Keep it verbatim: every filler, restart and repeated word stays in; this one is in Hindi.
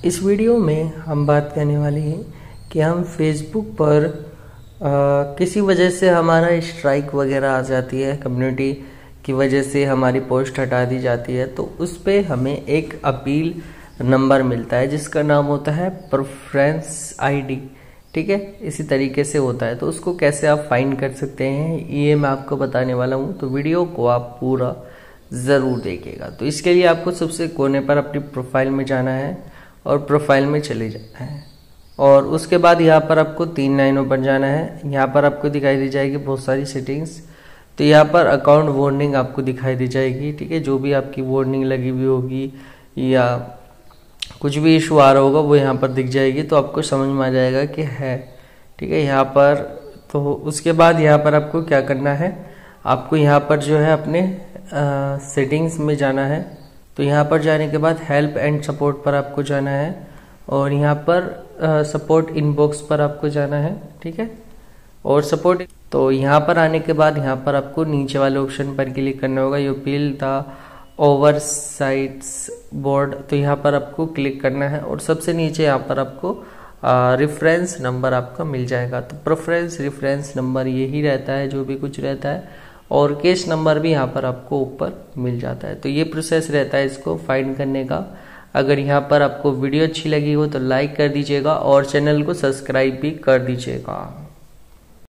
इस वीडियो में हम बात करने वाले हैं कि हम फेसबुक पर आ, किसी वजह से हमारा स्ट्राइक वगैरह आ जाती है, कम्युनिटी की वजह से हमारी पोस्ट हटा दी जाती है, तो उस पे हमें एक अपील नंबर मिलता है जिसका नाम होता है प्रेफरेंस आईडी। ठीक है, इसी तरीके से होता है। तो उसको कैसे आप फाइंड कर सकते हैं ये मैं आपको बताने वाला हूँ, तो वीडियो को आप पूरा ज़रूर देखिएगा। तो इसके लिए आपको सबसे कोने पर अपनी प्रोफाइल में जाना है और प्रोफाइल में चले जाना है और उसके बाद यहाँ पर आपको तीन लाइनों पर जाना है। यहाँ पर आपको दिखाई दी जाएगी बहुत सारी सेटिंग्स। तो यहाँ पर अकाउंट वार्निंग आपको दिखाई दी जाएगी। ठीक है, जो भी आपकी वार्निंग लगी हुई होगी या कुछ भी इशू आ रहा होगा वो यहाँ पर दिख जाएगी, तो आपको समझ में आ जाएगा कि है। ठीक है, यहाँ पर तो उसके बाद यहाँ पर आपको क्या करना है, आपको यहाँ पर जो है अपने सेटिंग्स में जाना है। तो यहाँ पर जाने के बाद हेल्प एंड सपोर्ट पर आपको जाना है और यहाँ पर सपोर्ट इनबॉक्स पर आपको जाना है। ठीक है, और सपोर्ट तो यहाँ पर आने के बाद यहाँ पर आपको नीचे वाले ऑप्शन पर क्लिक करना होगा, you appeal the oversights board. तो यहाँ पर आपको क्लिक करना है और सबसे नीचे यहाँ पर आपको रेफरेंस नंबर आपका मिल जाएगा। तो प्रेफरेंस रेफरेंस नंबर यही रहता है जो भी कुछ रहता है, और केस नंबर भी यहाँ पर आपको ऊपर मिल जाता है। तो ये प्रोसेस रहता है इसको फाइंड करने का। अगर यहाँ पर आपको वीडियो अच्छी लगी हो तो लाइक कर दीजिएगा और चैनल को सब्सक्राइब भी कर दीजिएगा।